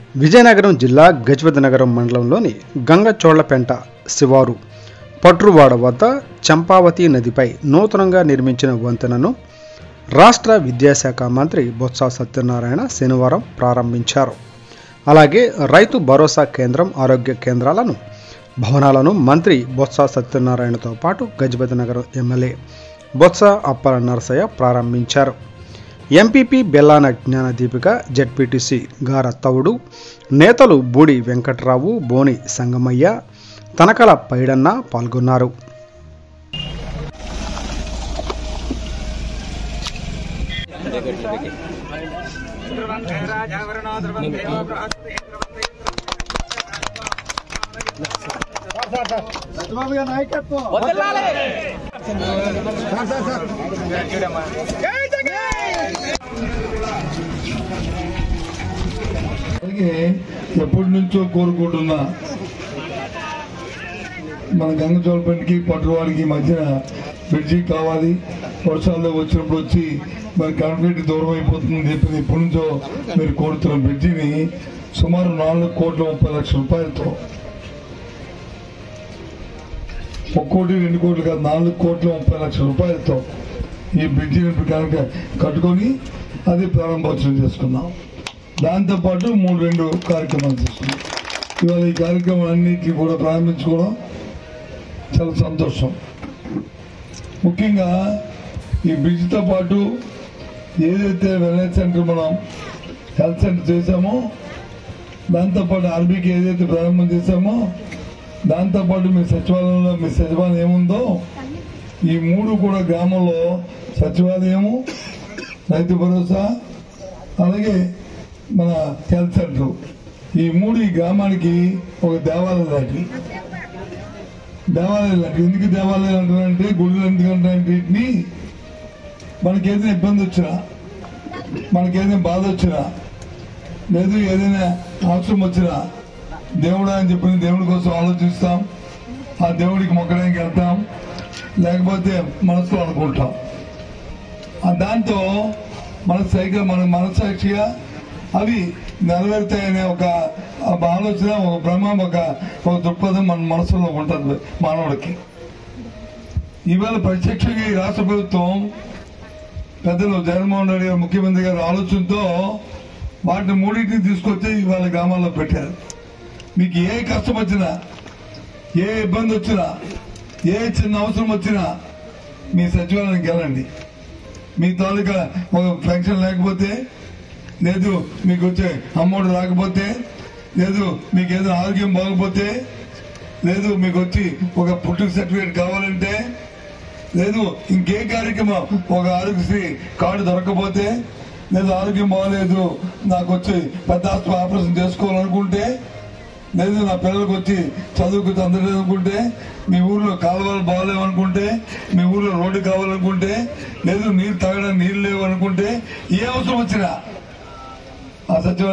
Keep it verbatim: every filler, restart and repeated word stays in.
విజయనగరం జిల్లా గజపతినగరం మండలంలోని గంగచోళ్లపెంట శివారు పట్రువాడ వద్ద చంపావతి నదిపై నూతనంగా నిర్మించిన వంతెనను రాష్ట్ర విద్యాశాఖ మంత్రి బొత్స సత్యనారాయణ శనివారం ప్రారంభించారు. అలాగే రైతు భరోసా కేంద్రం, ఆరోగ్య కేంద్రాలను, భవనాలను మంత్రి బొత్స సత్యనారాయణతో పాటు గజపతినగరం ఎమ్మెల్యే బొత్స అప్పల నరసయ్య ప్రారంభించారు. ఎంపీపీ బెల్లాన జ్ఞానదీపిక, జెడ్పీటీసీ గార తవుడు, నేతలు బూడి వెంకట్రావు, బోని సంగమయ్య, తనకల పైడన్న పాల్గొన్నారు. ఎప్పటి నుంచో కోరుకుంటున్నా మన గంగచోళ్లపెంటకి పట్టువాడికి మధ్యన బ్రిడ్జి కావాలి. వర్షాల్లో వచ్చినప్పుడు వచ్చి మరి కనెక్టివిటీ దూరం అయిపోతుందని చెప్పి ఎప్పటి నుంచో మీరు కోరుతున్న బ్రిడ్జిని సుమారు నాలుగు కోట్ల ముప్పై లక్షల రూపాయలతో, ఒక కోటి రెండు కోట్లు కాదు, నాలుగు కోట్ల ముప్పై లక్షల రూపాయలతో ఈ బ్రిడ్జిని కనుక కట్టుకొని అది ప్రారంభోత్సవం చేసుకున్నాం. దాంతోపాటు మూడు రెండు కార్యక్రమాలు చేసుకున్నాం. ఇవాళ ఈ కార్యక్రమాలన్నింటినీ కూడా ప్రారంభించుకోవడం చాలా సంతోషం. ముఖ్యంగా ఈ బ్రిడ్జ్తో పాటు ఏదైతే వెల్నెస్ సెంటర్ మనం హెల్త్ సెంటర్ చేశామో, దాంతోపాటు ఆర్బీకి ఏదైతే ప్రారంభం చేశామో, దాంతోపాటు మీ సచివాలయంలో మీ సచివాలయం ఏముందో, ఈ మూడు కూడా గ్రామంలో సచివాలయము, రైతు భరోసా, అలాగే మన హెల్త్ సెంటర్, ఈ మూడు ఈ గ్రామానికి ఒక దేవాలయం లాంటి దేవాలయం లాంటి ఎందుకు దేవాలయాలు అంటారంటే, గుడులు ఎందుకంటారంటే, వీటిని మనకి ఏదైనా ఇబ్బంది వచ్చినా, మనకి ఏదైనా బాధ వచ్చినా, లేదు ఏదైనా అవసరం వచ్చినా దేవుడా అని చెప్పి దేవుడి కోసం ఆలోచిస్తాం. ఆ దేవుడికి మొక్కడానికి వెళ్తాం, లేకపోతే మనసులో అనుకుంటాం. దాంతో మన సైకిల్ మన మనసాక్షిగా అవి నెరవేరుతాయనే ఒక ఆలోచన, ఒక భ్రమ, ఒక ఒక దృక్పథం మన మనసులో ఉంటుంది మానవుడికి. ఇవాళ ప్రత్యక్షంగా ఈ రాష్ట్ర ప్రభుత్వం పెద్దలు జగన్మోహన్ రెడ్డి గారు ముఖ్యమంత్రి గారి ఆలోచనతో వాటిని మూడింటిని తీసుకొచ్చి ఇవాళ గ్రామాల్లో పెట్టారు. మీకు ఏ కష్టం వచ్చినా, ఏ ఇబ్బంది వచ్చినా, ఏ చిన్న అవసరం వచ్చినా మీ సచివాలయానికి వెళ్ళండి. మీ తాలూకా ఒక పెన్షన్ లేకపోతే, లేదు మీకు వచ్చే అమౌంట్ రాకపోతే, లేదు మీకు ఏదో ఆరోగ్యం బాగపోతే, లేదు మీకు వచ్చి ఒక పుట్టుక సర్టిఫికేట్ కావాలంటే, లేదు ఇంకే కార్యక్రమం ఒక ఆరోగ్యశ్రీ కార్డు దొరకకపోతే, లేదు ఆరోగ్యం బాగలేదు నాకు వచ్చి పెద్ద హాస్పిటల్ ఆపరేషన్ చేసుకోవాలనుకుంటే, లేదు నా పిల్లలకు వచ్చి చదువుకు అందలేదు అనుకుంటే, మీ ఊర్లో కాలువలు బాగలేవనుకుంటే, మీ ఊర్లో రోడ్డు కావాలనుకుంటే, లేదు నీళ్ళు తాగడానికి నీళ్ళు లేవు అనుకుంటే, ఏ అవసరం వచ్చినా ఆ సచివాలయం